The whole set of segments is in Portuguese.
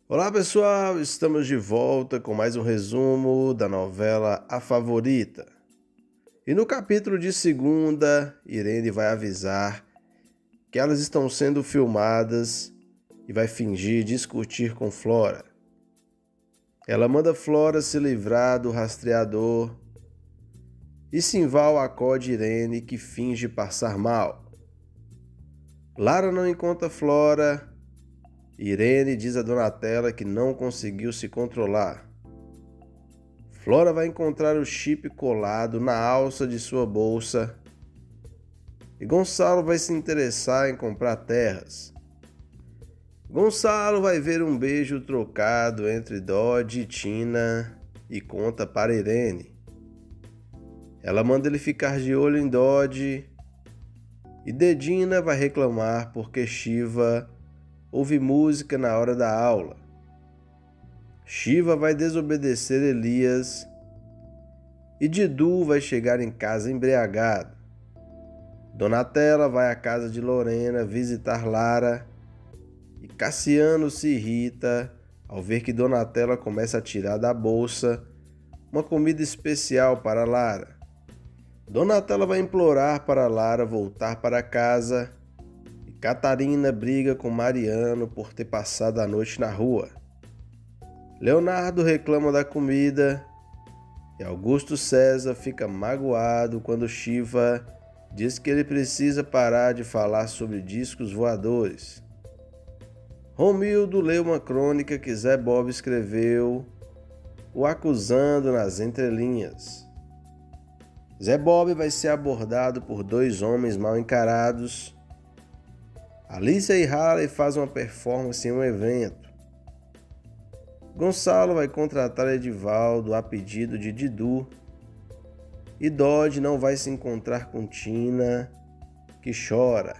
Olá pessoal, estamos de volta com mais um resumo da novela A Favorita. E no capítulo de segunda, Irene vai avisar que elas estão sendo filmadas e vai fingir discutir com Flora. Ela manda Flora se livrar do rastreador e Simval acode Irene, que finge passar mal. Lara não encontra Flora. Irene diz a Donatella que não conseguiu se controlar. Flora vai encontrar o chip colado na alça de sua bolsa e Gonçalo vai se interessar em comprar terras. Gonçalo vai ver um beijo trocado entre Dodge e Tina e conta para Irene. Ela manda ele ficar de olho em Dodge e Dedina vai reclamar porque Shiva ouve música na hora da aula. Shiva vai desobedecer Elias e Didu vai chegar em casa embriagado. Donatella vai à casa de Lorena visitar Lara e Cassiano se irrita ao ver que Donatella começa a tirar da bolsa uma comida especial para Lara. Donatella vai implorar para Lara voltar para casa. Catarina briga com Mariano por ter passado a noite na rua. Leonardo reclama da comida e Augusto César fica magoado quando Shiva diz que ele precisa parar de falar sobre discos voadores. Romildo lê uma crônica que Zé Bob escreveu, o acusando nas entrelinhas. Zé Bob vai ser abordado por dois homens mal encarados. Alicia e Halley fazem uma performance em um evento. Gonçalo vai contratar Edivaldo a pedido de Didu. E Dodge não vai se encontrar com Tina, que chora.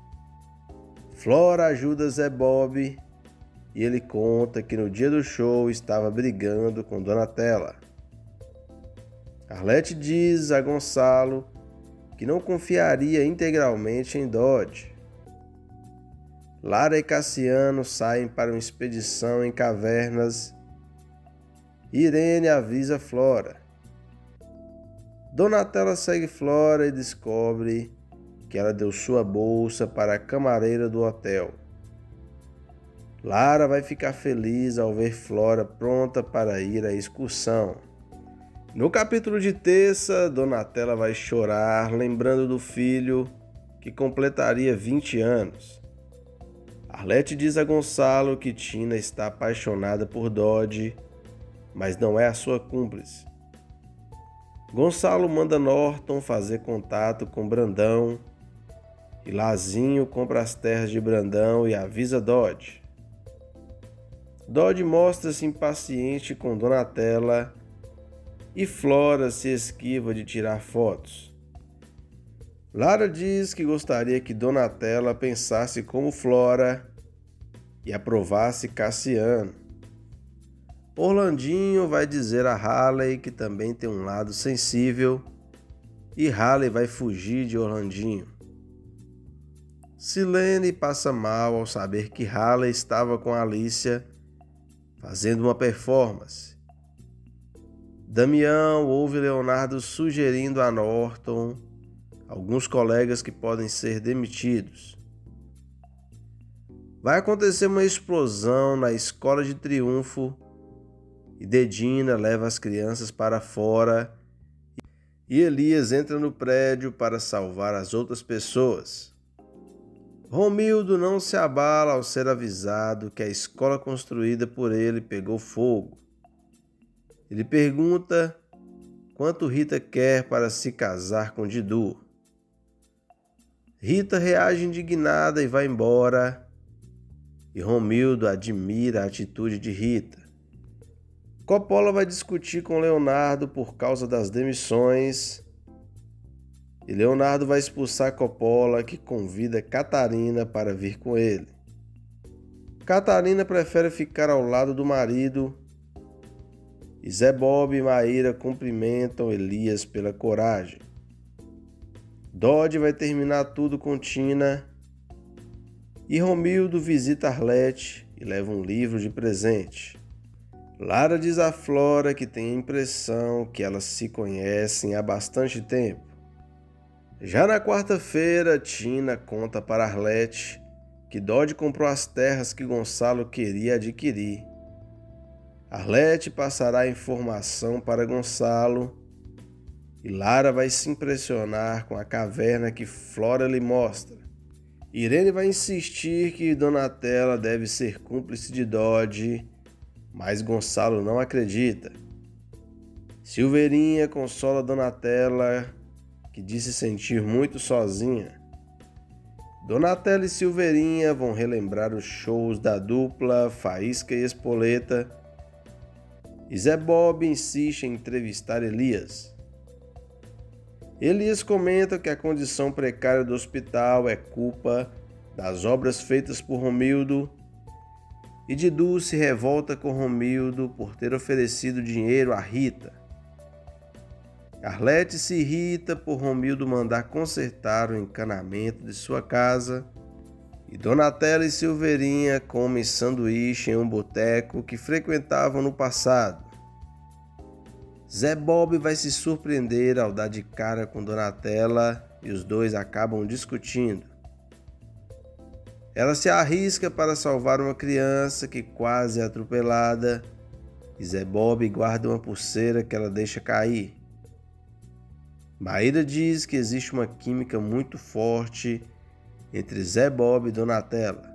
Flora ajuda Zé Bob e ele conta que no dia do show estava brigando com Donatella. Arlete diz a Gonçalo que não confiaria integralmente em Dodge. Lara e Cassiano saem para uma expedição em cavernas. Irene avisa Flora. Donatella segue Flora e descobre que ela deu sua bolsa para a camareira do hotel. Lara vai ficar feliz ao ver Flora pronta para ir à excursão. No capítulo de terça, Donatella vai chorar lembrando do filho que completaria 20 anos. Arlete diz a Gonçalo que Tina está apaixonada por Dodge, mas não é a sua cúmplice. Gonçalo manda Norton fazer contato com Brandão e Lazinho compra as terras de Brandão e avisa Dodge. Dodge mostra-se impaciente com Donatella e Flora se esquiva de tirar fotos. Lara diz que gostaria que Donatella pensasse como Flora e aprovasse Cassiano. Orlandinho vai dizer a Halley que também tem um lado sensível e Halley vai fugir de Orlandinho. Silene passa mal ao saber que Halley estava com Alicia fazendo uma performance. Damião ouve Leonardo sugerindo a Norton alguns colegas que podem ser demitidos. Vai acontecer uma explosão na Escola de Triunfo e Dedina leva as crianças para fora e Elias entra no prédio para salvar as outras pessoas. Romildo não se abala ao ser avisado que a escola construída por ele pegou fogo. Ele pergunta quanto Rita quer para se casar com Didu. Rita reage indignada e vai embora, e Romildo admira a atitude de Rita. Coppola vai discutir com Leonardo por causa das demissões, e Leonardo vai expulsar Coppola, que convida Catarina para vir com ele. Catarina prefere ficar ao lado do marido, e Zé Bob e Maíra cumprimentam Elias pela coragem. Dodge vai terminar tudo com Tina e Romildo visita Arlete e leva um livro de presente. Lara diz a Flora que tem a impressão que elas se conhecem há bastante tempo. Já na quarta-feira, Tina conta para Arlete que Dodge comprou as terras que Gonçalo queria adquirir. Arlete passará a informação para Gonçalo e Lara vai se impressionar com a caverna que Flora lhe mostra. Irene vai insistir que Donatella deve ser cúmplice de Dodge, mas Gonçalo não acredita. Silveirinha consola Donatella, que diz se sentir muito sozinha. Donatella e Silveirinha vão relembrar os shows da dupla Faísca e Espoleta, e Zé Bob insiste em entrevistar Elias. Elias comenta que a condição precária do hospital é culpa das obras feitas por Romildo, e Didu se revolta com Romildo por ter oferecido dinheiro a Rita. Arlete se irrita por Romildo mandar consertar o encanamento de sua casa, e Donatella e Silveirinha comem sanduíche em um boteco que frequentavam no passado. Zé Bob vai se surpreender ao dar de cara com Donatella e os dois acabam discutindo. Ela se arrisca para salvar uma criança que quase é atropelada e Zé Bob guarda uma pulseira que ela deixa cair. Maíra diz que existe uma química muito forte entre Zé Bob e Donatella.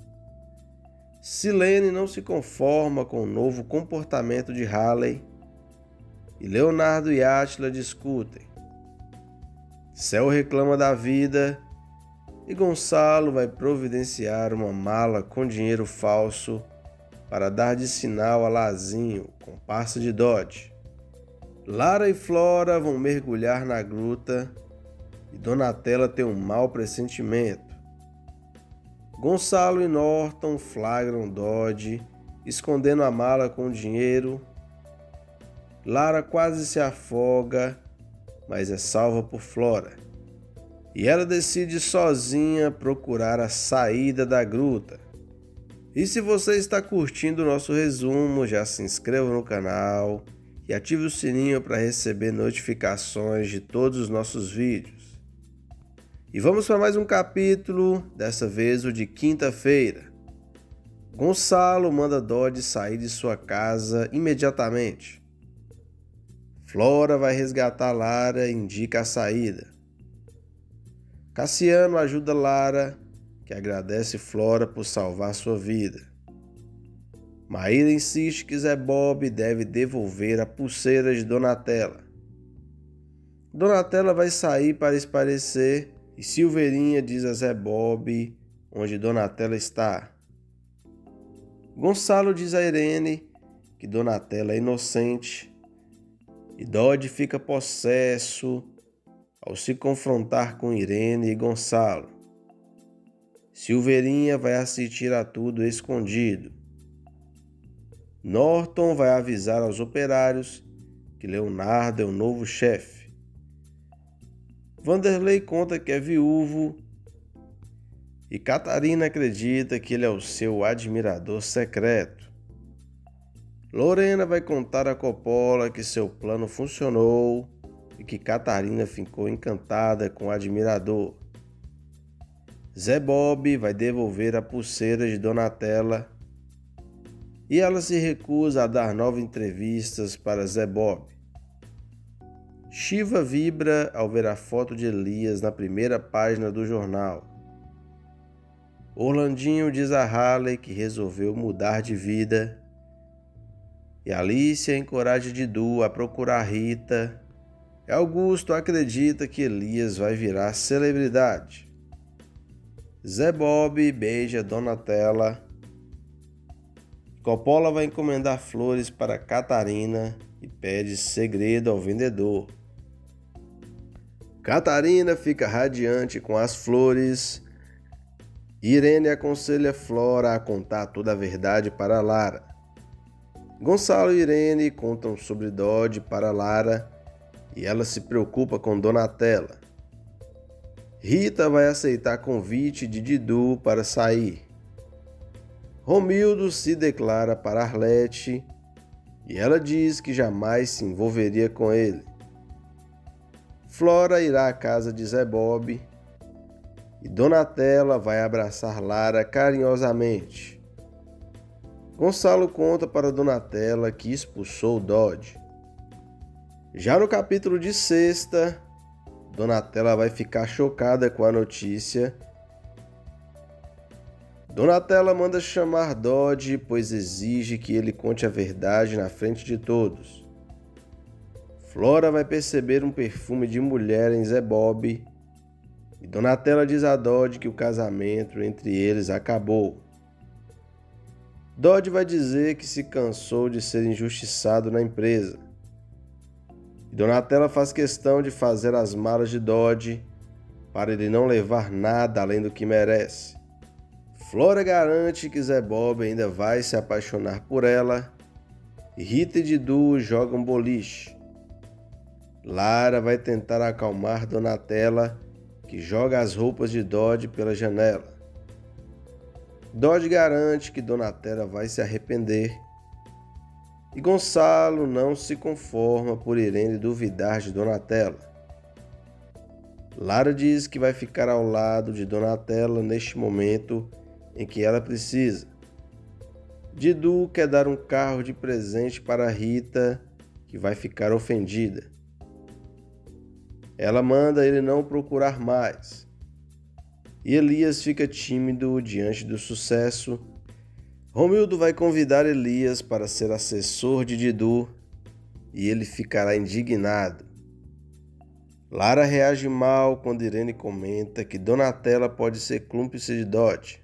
Silene não se conforma com o novo comportamento de Halley e Leonardo e Átila discutem. Céu reclama da vida e Gonçalo vai providenciar uma mala com dinheiro falso para dar de sinal a Lazinho, comparsa de Dodge. Lara e Flora vão mergulhar na gruta e Donatella tem um mau pressentimento. Gonçalo e Norton flagram Dodge escondendo a mala com dinheiro. Lara quase se afoga, mas é salva por Flora. E ela decide sozinha procurar a saída da gruta. E se você está curtindo o nosso resumo, já se inscreva no canal e ative o sininho para receber notificações de todos os nossos vídeos. E vamos para mais um capítulo, dessa vez o de quinta-feira. Gonçalo manda Dodge sair de sua casa imediatamente. Flora vai resgatar Lara e indica a saída. Cassiano ajuda Lara, que agradece Flora por salvar sua vida. Maíra insiste que Zé Bob deve devolver a pulseira de Donatella. Donatella vai sair para esparecer e Silveirinha diz a Zé Bob onde Donatella está. Gonçalo diz a Irene que Donatella é inocente e Dodge fica possesso ao se confrontar com Irene e Gonçalo. Silveirinha vai assistir a tudo escondido. Norton vai avisar aos operários que Leonardo é o novo chefe. Vanderlei conta que é viúvo e Catarina acredita que ele é o seu admirador secreto. Lorena vai contar a Coppola que seu plano funcionou e que Catarina ficou encantada com o admirador. Zé Bob vai devolver a pulseira de Donatella e ela se recusa a dar novas entrevistas para Zé Bob. Shiva vibra ao ver a foto de Elias na primeira página do jornal. Orlandinho diz a Halley que resolveu mudar de vida e Alicia encoraja Didu a procurar Rita. Augusto acredita que Elias vai virar celebridade. Zé Bob beija Donatella. Coppola vai encomendar flores para Catarina e pede segredo ao vendedor. Catarina fica radiante com as flores. Irene aconselha Flora a contar toda a verdade para Lara. Gonçalo e Irene contam sobre Dodge para Lara e ela se preocupa com Donatella. Rita vai aceitar convite de Didu para sair. Romildo se declara para Arlete e ela diz que jamais se envolveria com ele. Flora irá à casa de Zé Bob e Donatella vai abraçar Lara carinhosamente. Gonçalo conta para Donatella que expulsou Dodge. Já no capítulo de sexta, Donatella vai ficar chocada com a notícia. Donatella manda chamar Dodge, pois exige que ele conte a verdade na frente de todos. Flora vai perceber um perfume de mulher em Zé Bob e Donatella diz a Dodge que o casamento entre eles acabou. Dodge vai dizer que se cansou de ser injustiçado na empresa. E Donatella faz questão de fazer as malas de Dodge para ele não levar nada além do que merece. Flora garante que Zé Bob ainda vai se apaixonar por ela e Rita e Didu jogam boliche. Lara vai tentar acalmar Donatella, que joga as roupas de Dodge pela janela. Dodge garante que Donatella vai se arrepender e Gonçalo não se conforma por Irene duvidar de Donatella. Lara diz que vai ficar ao lado de Donatella neste momento em que ela precisa. Didu quer dar um carro de presente para Rita, que vai ficar ofendida. Ela manda ele não procurar mais. E Elias fica tímido diante do sucesso. Romildo vai convidar Elias para ser assessor de Didu e ele ficará indignado. Lara reage mal quando Irene comenta que Donatella pode ser cúmplice de Dodge.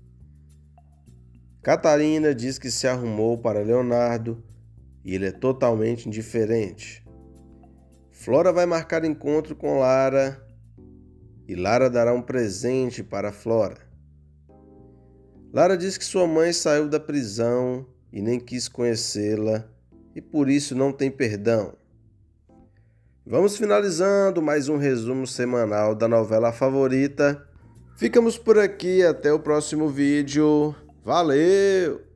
Catarina diz que se arrumou para Leonardo e ele é totalmente indiferente. Flora vai marcar encontro com Lara e Lara dará um presente para Flora. Lara diz que sua mãe saiu da prisão e nem quis conhecê-la e por isso não tem perdão. Vamos finalizando mais um resumo semanal da novela favorita. Ficamos por aqui, até o próximo vídeo. Valeu!